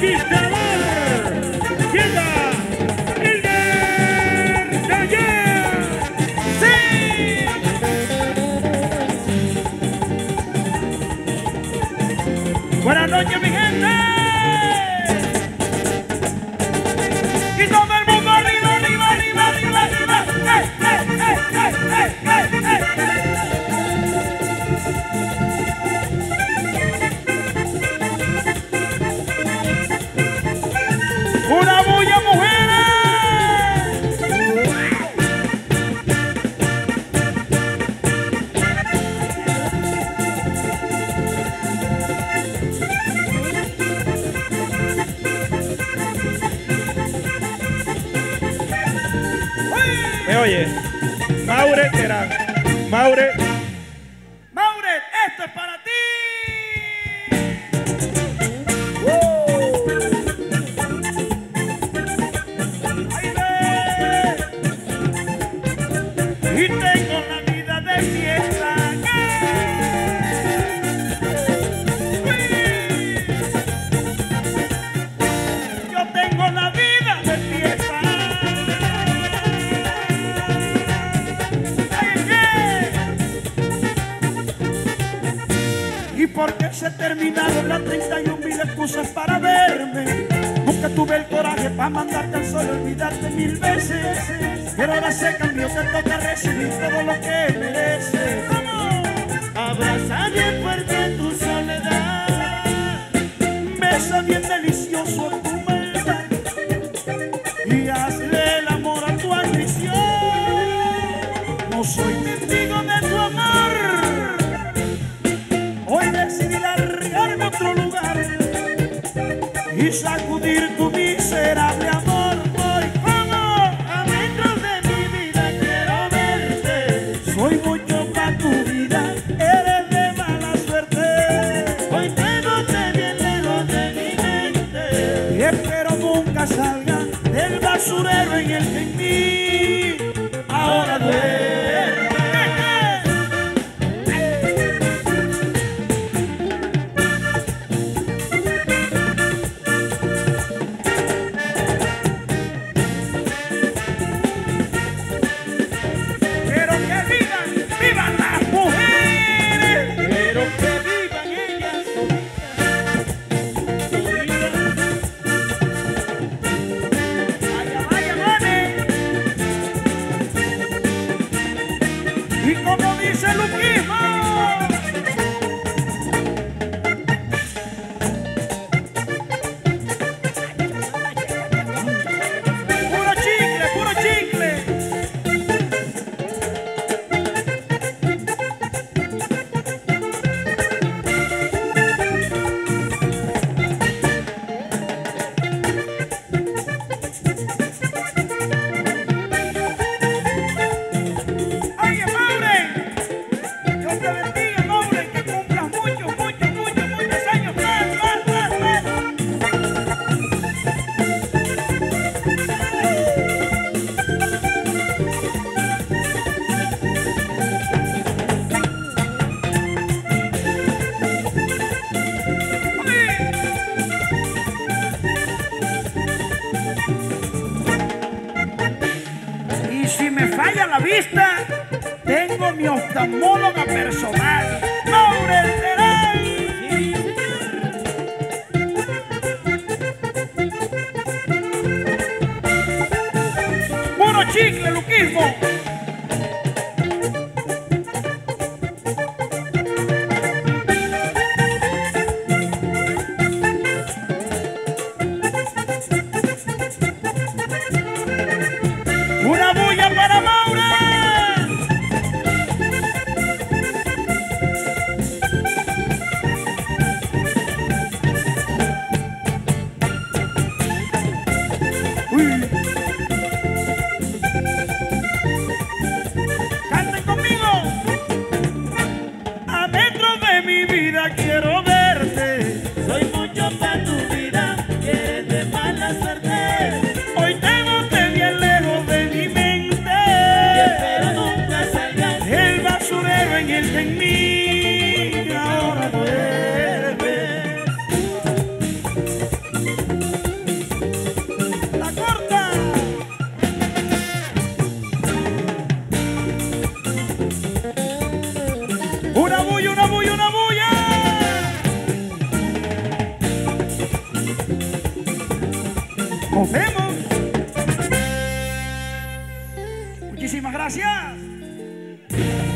conquistador. Llega Hilder Taller. ¡Sí! Buenas noches, mi gente. Y todo el mundo arriba, arriba, arriba, arriba, arriba. ¡Una bulla, mujeres! Me oye, Maure Terán, Maure, esto es para ti. Ahí ve. Y tengo la vida de fiesta. Yo tengo la vida de fiesta. ¿Y por qué se terminaron las 31.000 excusas para verme? Nunca tuve el coraje para mandarte al sol, olvidarte 1000 veces. Pero ahora se cambió, te toca recibir todo lo que mereces. Abraza bien fuerte tu soledad, besa bien delicioso tu maldad y hazle el amor a tu ambición. No soy testigo de tu amor. Hoy decidí largarme a otro lugar y sacudir tu miserable amor. Voy como adentro de mi vida, quiero verte. Soy mucho para tu vida, eres de mala suerte. Hoy te bien lejos de mi mente y espero nunca salga del basurero en el que en mí ahora duele. Y como dice Luquismo, puro chicle, puro chicle. Y si me falla la vista, tengo mi oftalmóloga personal, Maure Terán. Puro chicle, Luquismo. Una bulla para Maure. Uy. Nos vemos. Muchísimas gracias.